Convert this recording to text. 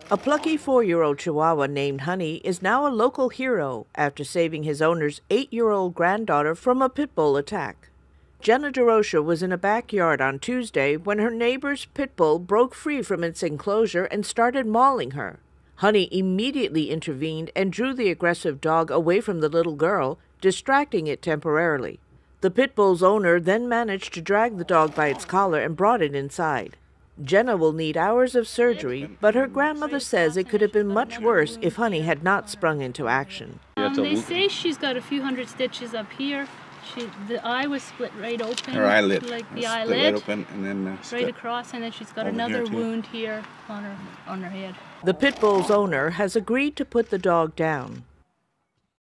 A plucky 4-year-old Chihuahua named Honey is now a local hero after saving his owner's 8-year-old granddaughter from a pit bull attack. Jenna DeRocha was in a backyard on Tuesday when her neighbor's pit bull broke free from its enclosure and started mauling her. Honey immediately intervened and drew the aggressive dog away from the little girl, distracting it temporarily. The pit bull's owner then managed to drag the dog by its collar and brought it inside. Jenna will need hours of surgery, but her grandmother says it could have been much worse if Honey had not sprung into action. They say she's got a few hundred stitches up here. The eye was split right open. Her eyelid. Like the split eyelid. right open and then right across, and then she's got another wound here on her head. The pit bull's owner has agreed to put the dog down.